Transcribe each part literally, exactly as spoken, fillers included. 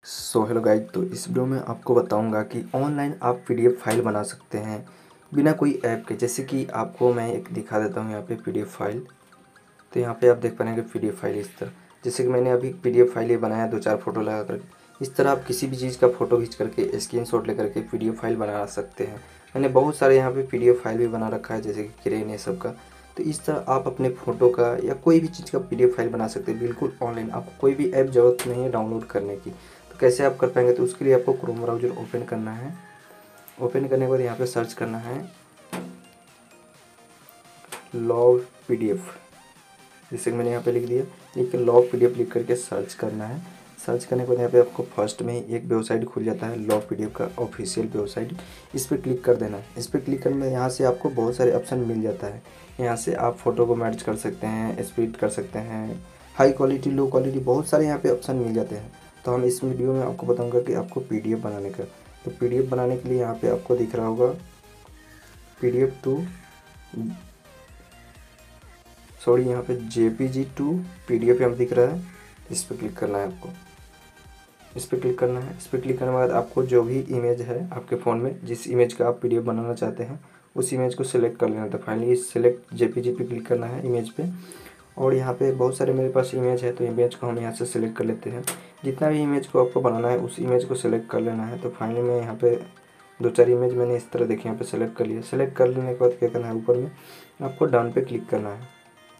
So hello guys, तो इस video में आपको बताऊंगा कि ऑनलाइन आप पीडीएफ फाइल बना सकते हैं बिना कोई ऐप के। जैसे कि आपको मैं एक दिखा देता हूं यहाँ पे पीडीएफ फाइल। तो यहाँ पे आप देख पाएंगे पीडीएफ फाइल इस तरह, जैसे कि मैंने अभी पीडीएफ फाइल ये बनाया दो चार फोटो लगा कर। इस तरह आप किसी भी चीज़ का फोटो खींच करके स्क्रीनशॉट लेकर के पीडीएफ फाइल बना सकते हैं। मैंने बहुत सारे यहाँ पे पीडीएफ फाइल भी बना रखा है, जैसे कि क्रेन ये सब का। तो इस तरह आप अपने फ़ोटो का या कोई भी चीज़ का पीडीएफ फाइल बना सकते हैं बिल्कुल ऑनलाइन। आपको कोई भी ऐप ज़रूरत नहीं है डाउनलोड करने की। तो कैसे आप कर पाएंगे, तो उसके लिए आपको क्रोम ब्राउज़र ओपन करना है। ओपन करने के बाद यहाँ पे सर्च करना है लॉग पीडीएफ, जैसे कि मैंने यहाँ पे लिख दिया। लिख लॉग पीडीएफ लिख करके सर्च करना है। सर्च करने के बाद यहाँ पे आपको फर्स्ट में ही एक वेबसाइट खुल जाता है लॉग पीडीएफ का ऑफिशियल वेबसाइट। इस पर क्लिक कर देना है। इस पर क्लिक करने में यहाँ से आपको बहुत सारे ऑप्शन मिल जाता है। यहाँ से आप फोटो को मैच कर सकते हैं, स्प्लिट कर सकते हैं, हाई क्वालिटी, लो क्वालिटी, बहुत सारे यहाँ पे ऑप्शन मिल जाते हैं। तो हम इस वीडियो में आपको बताऊँगा कि आपको पी डी एफ बनाने का। तो पी डी एफ बनाने के लिए यहाँ पर आपको दिख रहा होगा P D F to sorry यहाँ पे जेपीजी टू पीडीएफ यहाँ दिख रहा है। इस पर क्लिक करना है आपको। इस पर क्लिक करना है। इस पर क्लिक करने के बाद आपको जो भी इमेज है आपके फ़ोन में, जिस इमेज का आप पीडीएफ बनाना चाहते हैं उस इमेज को सिलेक्ट कर लेना था। फाइनली सिलेक्ट जेपीजी पे क्लिक करना है इमेज पे। और यहाँ पे बहुत सारे मेरे पास इमेज है, तो इमेज को हम यहाँ से सिलेक्ट कर लेते हैं। जितना भी इमेज को आपको बनाना है उस इमेज को सिलेक्ट कर लेना है। तो फाइनली मैं यहाँ पे दो चार इमेज मैंने इस तरह देखिए यहाँ पे सिलेक्ट कर लिया। सिलेक्ट कर लेने के बाद क्या करना है, ऊपर में आपको डन पे क्लिक करना है।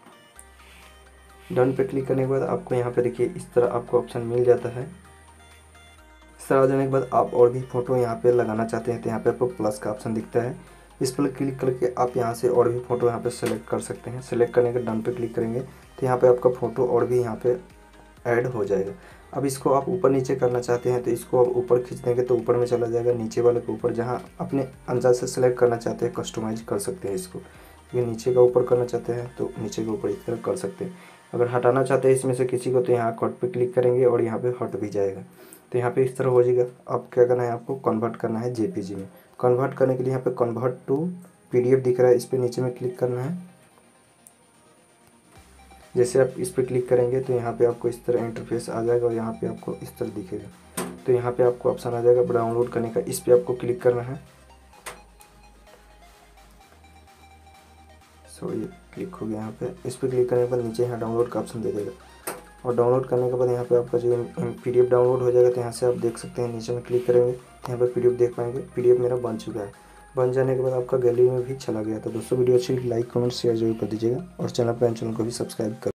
डन पे क्लिक करने के बाद आपको यहाँ पे देखिए इस तरह आपको ऑप्शन मिल जाता है। इस तरह आ जाने के बाद आप और भी फ़ोटो यहाँ पे लगाना चाहते हैं तो यहाँ पे आपको प्लस का ऑप्शन दिखता है। इस पर क्लिक करके आप यहाँ से और भी फ़ोटो यहाँ पे सेलेक्ट कर सकते हैं। सेलेक्ट करने के डन पे क्लिक करेंगे तो यहाँ पे आपका फ़ोटो और भी यहाँ पे ऐड हो जाएगा। अब इसको आप ऊपर नीचे करना चाहते हैं तो इसको आप ऊपर खींच देंगे तो ऊपर में चला जाएगा, नीचे वाले के ऊपर जहाँ अपने अनुसार से सेलेक्ट करना चाहते हैं कस्टमाइज कर सकते हैं इसको। ये नीचे का ऊपर करना चाहते हैं तो नीचे के ऊपर इस तरह कर सकते हैं। अगर हटाना चाहते हैं इसमें से किसी को तो यहाँ कट पे क्लिक करेंगे और यहाँ पे हट भी जाएगा। तो यहाँ पे इस तरह हो जाएगा। अब क्या करना है, आपको कन्वर्ट करना है जेपीजी में। कन्वर्ट करने के लिए यहाँ पे कन्वर्ट टू पीडीएफ दिख रहा है, इस पर नीचे में क्लिक करना है। जैसे आप इस पर क्लिक करेंगे तो यहाँ पे आपको इस तरह इंटरफेस आ जाएगा और यहाँ पे आपको इस तरह दिखेगा। तो यहाँ पे आपको ऑप्शन आ जाएगा डाउनलोड करने का, इस पर आपको क्लिक करना है। सो ये क्लिक हो गया यहाँ पे। इस पर क्लिक करने के बाद नीचे यहाँ डाउनलोड का ऑप्शन दे देगा और डाउनलोड करने के बाद यहाँ पे आपका जो पीडीएफ डाउनलोड हो जाएगा। तो यहाँ से आप देख सकते हैं, नीचे में क्लिक करेंगे तो यहाँ पे पीडीएफ देख पाएंगे। पीडीएफ मेरा बन चुका है। बन जाने के बाद आपका गैलरी में भी चला गया। तो दोस्तों वीडियो अच्छी लाइक कमेंट शेयर जरूर कर दीजिएगा और चैनल पर चैनल को भी सब्सक्राइब कर